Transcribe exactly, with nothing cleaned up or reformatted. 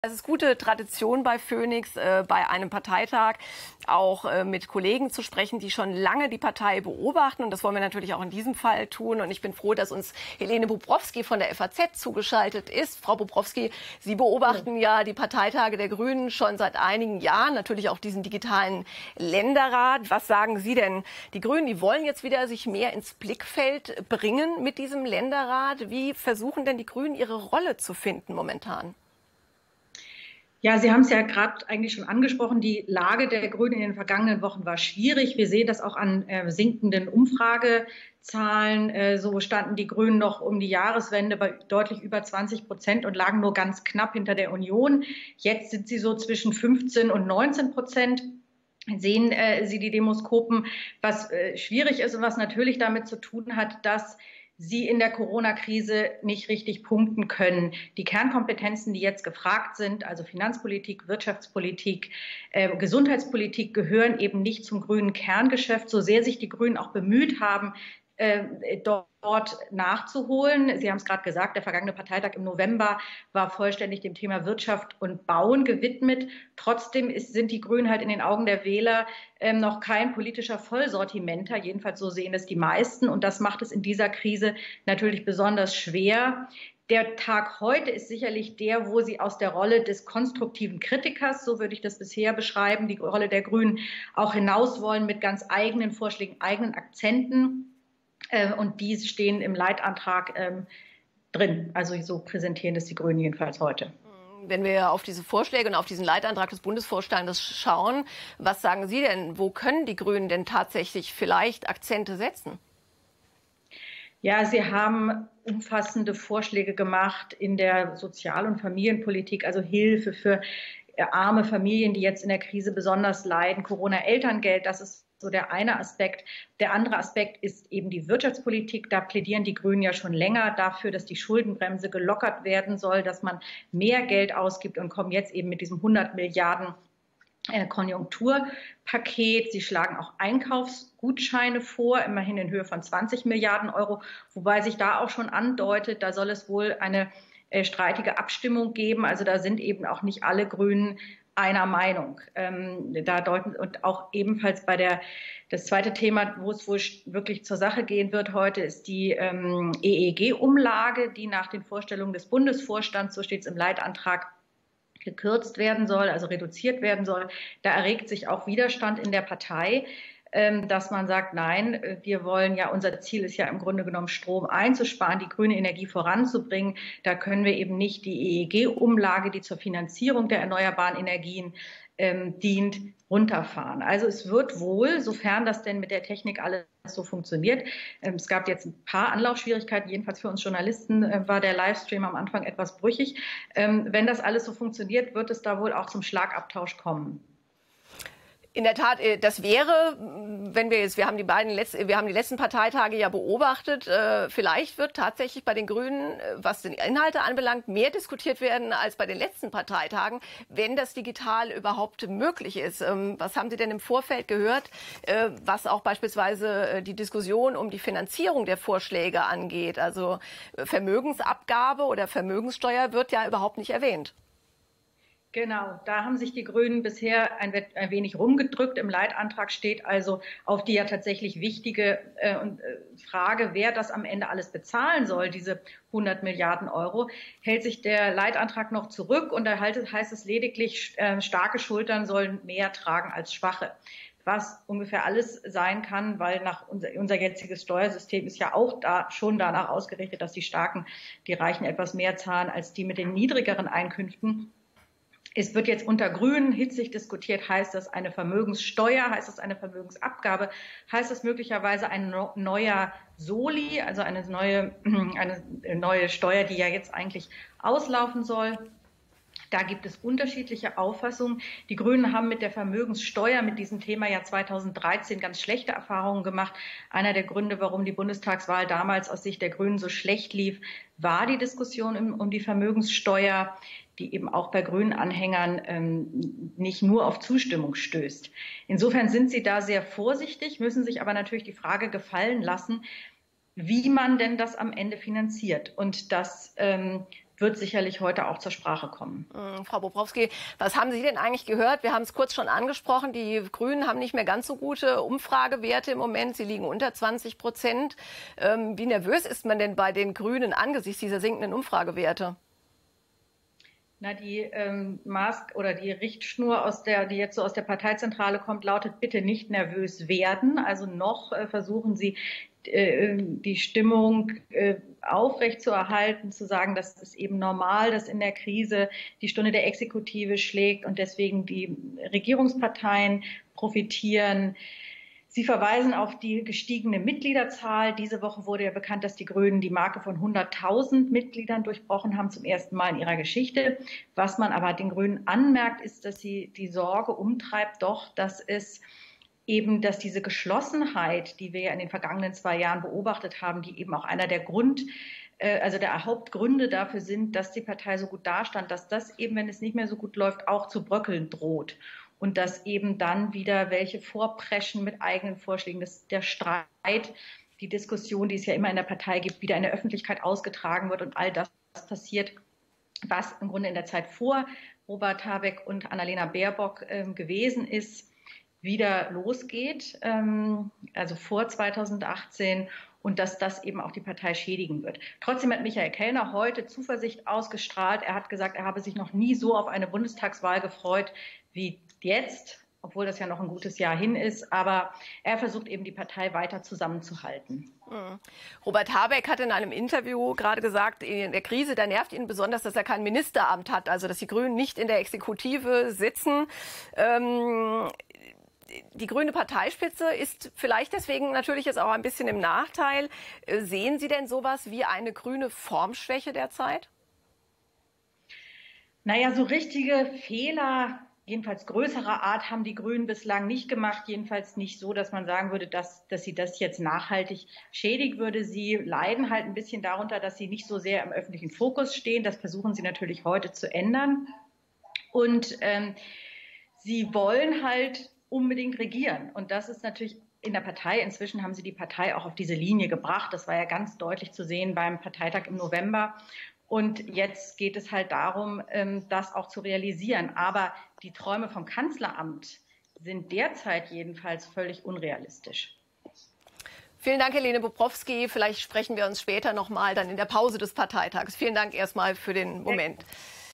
Es ist gute Tradition bei Phoenix, äh, bei einem Parteitag auch äh, mit Kollegen zu sprechen, die schon lange die Partei beobachten. Und das wollen wir natürlich auch in diesem Fall tun. Und ich bin froh, dass uns Helene Bubrowski von der F A Z zugeschaltet ist. Frau Bubrowski, Sie beobachten ja. ja die Parteitage der Grünen schon seit einigen Jahren, natürlich auch diesen digitalen Länderrat. Was sagen Sie denn? Die Grünen, die wollen jetzt wieder sich mehr ins Blickfeld bringen mit diesem Länderrat. Wie versuchen denn die Grünen, ihre Rolle zu finden momentan? Ja, Sie haben es ja gerade eigentlich schon angesprochen. Die Lage der Grünen in den vergangenen Wochen war schwierig. Wir sehen das auch an äh, sinkenden Umfragezahlen. Äh, so standen die Grünen noch um die Jahreswende bei deutlich über zwanzig Prozent und lagen nur ganz knapp hinter der Union. Jetzt sind sie so zwischen fünfzehn und neunzehn Prozent. Sehen äh, Sie die Demoskopen, was äh, schwierig ist und was natürlich damit zu tun hat, dass Sie in der Corona-Krise nicht richtig punkten können. Die Kernkompetenzen, die jetzt gefragt sind, also Finanzpolitik, Wirtschaftspolitik, äh, Gesundheitspolitik, gehören eben nicht zum grünen Kerngeschäft, so sehr sich die Grünen auch bemüht haben, äh, dort dort nachzuholen. Sie haben es gerade gesagt, der vergangene Parteitag im November war vollständig dem Thema Wirtschaft und Bauen gewidmet. Trotzdem ist, sind die Grünen halt in den Augen der Wähler ähm, noch kein politischer Vollsortimenter. Jedenfalls so sehen es die meisten. Und das macht es in dieser Krise natürlich besonders schwer. Der Tag heute ist sicherlich der, wo sie aus der Rolle des konstruktiven Kritikers, so würde ich das bisher beschreiben, die Rolle der Grünen, auch hinaus wollen mit ganz eigenen Vorschlägen, eigenen Akzenten. Und die stehen im Leitantrag ähm, drin. Also so präsentieren das die Grünen jedenfalls heute. Wenn wir auf diese Vorschläge und auf diesen Leitantrag des Bundesvorstandes schauen, was sagen Sie denn? Wo können die Grünen denn tatsächlich vielleicht Akzente setzen? Ja, sie haben umfassende Vorschläge gemacht in der Sozial- und Familienpolitik, also Hilfe für arme Familien, die jetzt in der Krise besonders leiden, Corona-Elterngeld, das ist so der eine Aspekt. Der andere Aspekt ist eben die Wirtschaftspolitik. Da plädieren die Grünen ja schon länger dafür, dass die Schuldenbremse gelockert werden soll, dass man mehr Geld ausgibt und kommen jetzt eben mit diesem hundert Milliarden Konjunkturpaket. Sie schlagen auch Einkaufsgutscheine vor, immerhin in Höhe von zwanzig Milliarden Euro, wobei sich da auch schon andeutet, da soll es wohl eine streitige Abstimmung geben. Also da sind eben auch nicht alle Grünen einer Meinung. Ähm, da deuten und auch ebenfalls bei der, das zweite Thema, wo es wohl wirklich zur Sache gehen wird heute, ist die ähm, E E G-Umlage, die nach den Vorstellungen des Bundesvorstands, so steht es im Leitantrag, gekürzt werden soll, also reduziert werden soll. Da erregt sich auch Widerstand in der Partei, dass man sagt, nein, wir wollen ja, unser Ziel ist ja im Grunde genommen, Strom einzusparen, die grüne Energie voranzubringen. Da können wir eben nicht die E E G-Umlage, die zur Finanzierung der erneuerbaren Energien ähm, dient, runterfahren. Also es wird wohl, sofern das denn mit der Technik alles so funktioniert, ähm, es gab jetzt ein paar Anlaufschwierigkeiten, jedenfalls für uns Journalisten äh, war der Livestream am Anfang etwas brüchig. Ähm, wenn das alles so funktioniert, wird es da wohl auch zum Schlagabtausch kommen. In der Tat, das wäre, wenn wir jetzt, wir haben die beiden, wir haben die letzten Parteitage ja beobachtet, vielleicht wird tatsächlich bei den Grünen, was die Inhalte anbelangt, mehr diskutiert werden als bei den letzten Parteitagen, wenn das digital überhaupt möglich ist. Was haben Sie denn im Vorfeld gehört, was auch beispielsweise die Diskussion um die Finanzierung der Vorschläge angeht? Also Vermögensabgabe oder Vermögenssteuer wird ja überhaupt nicht erwähnt. Genau, da haben sich die Grünen bisher ein, ein wenig rumgedrückt. Im Leitantrag steht also auf die ja tatsächlich wichtige äh, Frage, wer das am Ende alles bezahlen soll, diese hundert Milliarden Euro, hält sich der Leitantrag noch zurück und da heißt es lediglich, äh, starke Schultern sollen mehr tragen als schwache. Was ungefähr alles sein kann, weil nach unser, unser jetziges Steuersystem ist ja auch da schon danach ausgerichtet, dass die Starken, die Reichen etwas mehr zahlen als die mit den niedrigeren Einkünften. Es wird jetzt unter Grünen hitzig diskutiert, heißt das eine Vermögenssteuer, heißt das eine Vermögensabgabe, heißt das möglicherweise ein neuer Soli, also eine neue, eine neue Steuer, die ja jetzt eigentlich auslaufen soll. Da gibt es unterschiedliche Auffassungen. Die Grünen haben mit der Vermögenssteuer, mit diesem Thema ja zweitausenddreizehn ganz schlechte Erfahrungen gemacht. Einer der Gründe, warum die Bundestagswahl damals aus Sicht der Grünen so schlecht lief, war die Diskussion um die Vermögenssteuer, die eben auch bei grünen Anhängern ähm, nicht nur auf Zustimmung stößt. Insofern sind sie da sehr vorsichtig, müssen sich aber natürlich die Frage gefallen lassen, wie man denn das am Ende finanziert. Und das ähm, wird sicherlich heute auch zur Sprache kommen. Mhm, Frau Bobrowski, was haben Sie denn eigentlich gehört? Wir haben es kurz schon angesprochen, die Grünen haben nicht mehr ganz so gute Umfragewerte im Moment. Sie liegen unter zwanzig Prozent. Ähm, wie nervös ist man denn bei den Grünen angesichts dieser sinkenden Umfragewerte? Na, die ähm, Maß oder die Richtschnur, aus der, die jetzt so aus der Parteizentrale kommt, lautet: Bitte nicht nervös werden. Also noch äh, versuchen Sie, äh, die Stimmung äh, aufrechtzuerhalten, zu sagen, das ist eben normal, dass in der Krise die Stunde der Exekutive schlägt und deswegen die Regierungsparteien profitieren. Sie verweisen auf die gestiegene Mitgliederzahl. Diese Woche wurde ja bekannt, dass die Grünen die Marke von hunderttausend Mitgliedern durchbrochen haben, zum ersten Mal in ihrer Geschichte. Was man aber den Grünen anmerkt, ist, dass sie die Sorge umtreibt, doch, dass es eben, dass diese Geschlossenheit, die wir ja in den vergangenen zwei Jahren beobachtet haben, die eben auch einer der Grund, also der Hauptgründe dafür sind, dass die Partei so gut dastand, dass das eben, wenn es nicht mehr so gut läuft, auch zu bröckeln droht. Und dass eben dann wieder welche vorpreschen mit eigenen Vorschlägen, dass der Streit, die Diskussion, die es ja immer in der Partei gibt, wieder in der Öffentlichkeit ausgetragen wird und all das passiert, was im Grunde in der Zeit vor Robert Habeck und Annalena Baerbock äh, gewesen ist, wieder losgeht, ähm, also vor zweitausendachtzehn. Und dass das eben auch die Partei schädigen wird. Trotzdem hat Michael Kellner heute Zuversicht ausgestrahlt. Er hat gesagt, er habe sich noch nie so auf eine Bundestagswahl gefreut wie jetzt, obwohl das ja noch ein gutes Jahr hin ist. Aber er versucht eben, die Partei weiter zusammenzuhalten. Mhm. Robert Habeck hat in einem Interview gerade gesagt, in der Krise, da nervt ihn besonders, dass er kein Ministeramt hat, also dass die Grünen nicht in der Exekutive sitzen. Ähm Die grüne Parteispitze ist vielleicht deswegen natürlich jetzt auch ein bisschen im Nachteil. Sehen Sie denn sowas wie eine grüne Formschwäche derzeit? Naja, so richtige Fehler, jedenfalls größerer Art, haben die Grünen bislang nicht gemacht. Jedenfalls nicht so, dass man sagen würde, dass, dass sie das jetzt nachhaltig schädigen würde. Sie leiden halt ein bisschen darunter, dass sie nicht so sehr im öffentlichen Fokus stehen. Das versuchen sie natürlich heute zu ändern. Und ähm, sie wollen halt unbedingt regieren. Und das ist natürlich in der Partei. Inzwischen haben sie die Partei auch auf diese Linie gebracht. Das war ja ganz deutlich zu sehen beim Parteitag im November. Und jetzt geht es halt darum, das auch zu realisieren. Aber die Träume vom Kanzleramt sind derzeit jedenfalls völlig unrealistisch. Vielen Dank, Helene Bobrowski. Vielleicht sprechen wir uns später noch mal dann in der Pause des Parteitags. Vielen Dank erstmal für den Moment. Ja.